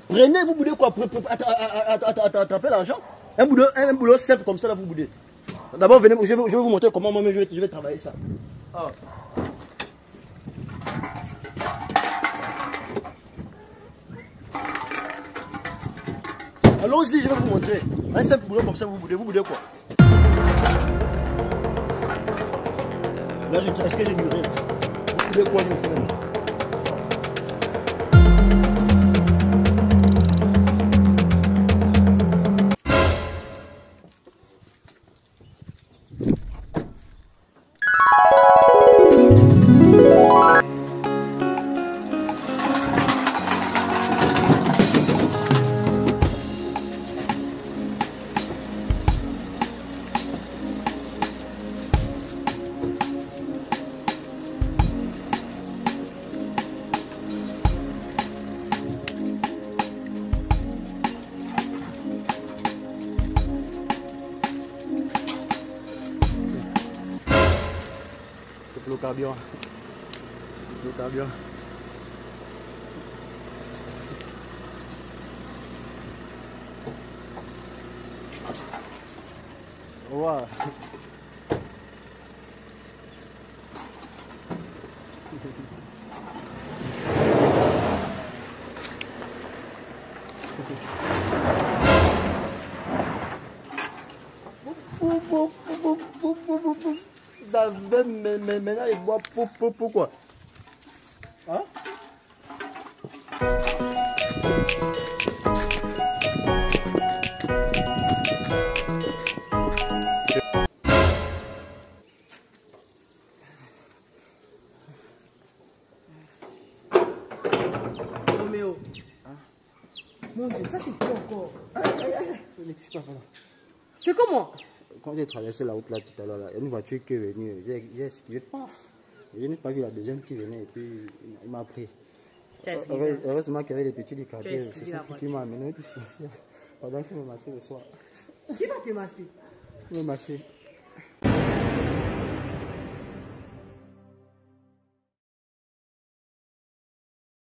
Prenez, vous boudez quoi? Attrapez l'argent. Un boulot simple comme ça, là, vous boudez. D'abord, venez, je vais vous montrer comment moi-même je vais travailler ça. Ah. Allons-y, je vais vous montrer. Un simple boulot comme ça, vous boudez quoi? Là, est-ce que j'ai duré? Vous boudez quoi, je ne sais même. Le carburant. Le carburant. Wow. Ça va maintenant il boit pourquoi? Hein? Roméo. Hein? Mon Dieu, ça c'est quoi encore? C'est comment? Quand j'ai traversé la route là tout à l'heure, il y a une voiture qui est venue, j'ai esquivé. Je n'ai pas vu la deuxième qui venait et puis il m'a pris. Heureusement qu'il y avait des petits du quartier. C'est ça qui m'a amené tout ceci pendant qu'il me massait le soir. Qui va te masser? Il me massait.